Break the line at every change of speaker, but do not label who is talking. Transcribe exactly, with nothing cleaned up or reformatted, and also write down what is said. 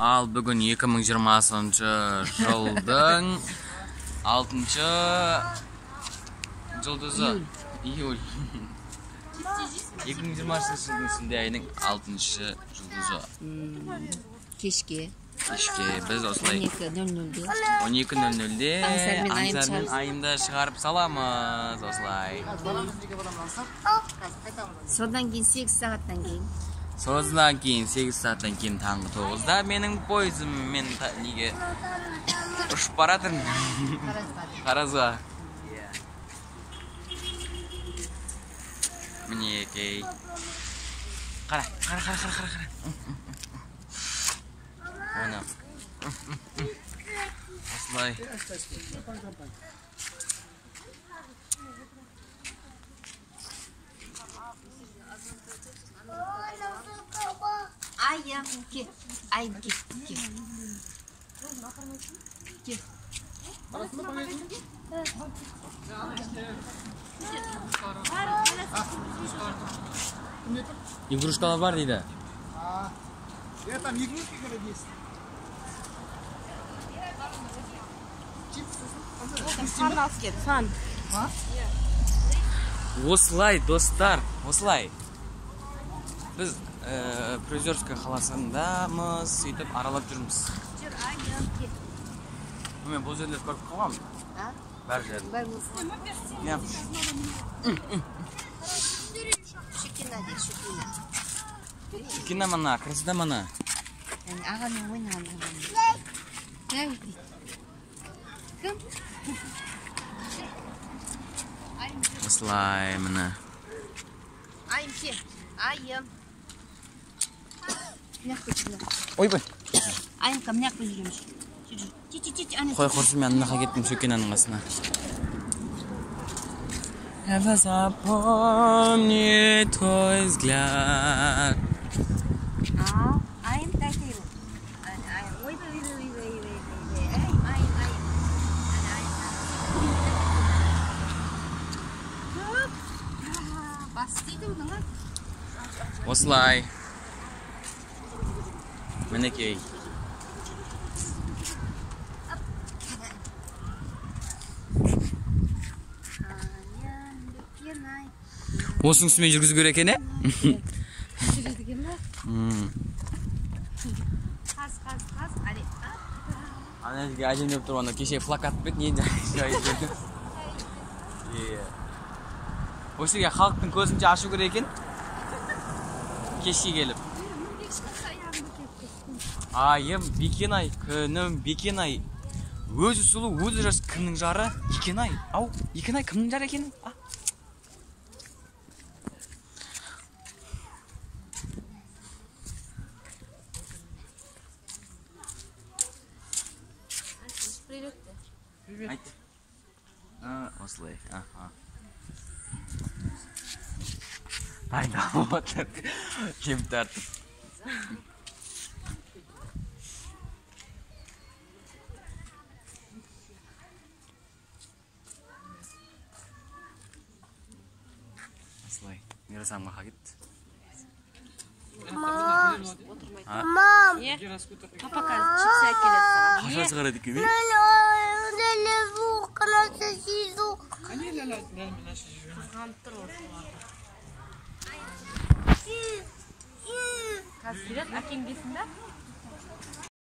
Al бүгін екі мың жиырмасыншы жылдың алтыншы жұлдызы. Июль. екі мың жиырмасыншы жылдың шілде айының алтыншы жұлдызы.
Кешке.
Кешке біз осылай
он екі нөл нөлде.
он екі нөл нөлде аңсармен айымды шығарып саламыз осылай.
Содан кейін сегіз сағаттан кейін.
Содан кейін сегіз сағаттан кейін таңғы тоғызда менің пойызым мен неге ұшып баратырмын. Таразға. Мінекей. Қара, қара, қара, қара, қара. Оны. Осылай.
Ayım ki, ayım ki, ki. Ki.
Игрушкалар бар дейді.
Я там игрушки говорят есть.
Фан.
Осылай, достар, осылай. Біз Призерская қаласындамыз, сөйтіп аралап жүрміз. Мен бұл жерлер көріп қалғам. Бәр жер. Не?
Шекина де, шекина.
Шекина мана, красыда мана.
Ағаның ойнаған. Кім?
Осылай, мына.
Айым ке, айым.
Ойбай.
Айым ка, мынақ жүреміз.
Қой құрсын, мен анаға кеттім Шекинаның қасына. Я запомни твой взгляд.
Айым тәтей бұл. Ойбай, ойбай, ойбай, ойбай. Айым, айым, айым. Бас дейді бұның, а?
Осылай. Мінекей. Осының үстімен жүргізу керек екен, е?
Жүреді кен ба? Қаз, қаз, қаз, әлі.
Ана жерге әжем деп тұр, оны кеше плакат бет, не жайы жүрді. Осы жерге халықтың көзінше ашу керек екен. Кешке келіп. Айым, бекен-ай, күнім, бекен-ай. Өзі сұлу, өзі жас кімнің жары? Екен-ай, ау, екен-ай, кімнің жары екен?
Привет.
Айт. Осылай, аха. Дайындалып отыр. Кем тартып. Осылай. Мирасамға қағет.
Мам! Папаға чипсы әкеледі саған.
Қаша шығарады екен, е?
Қызғанып тұр осы. Қазір келеді, әкең бесін бе?